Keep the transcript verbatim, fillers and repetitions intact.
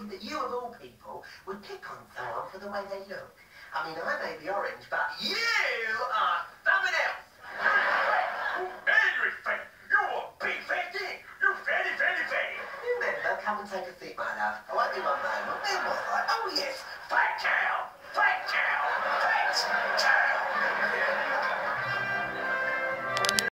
believe that you, of all people, would pick on someone for the way they look. I mean, I may be orange, but you are something else.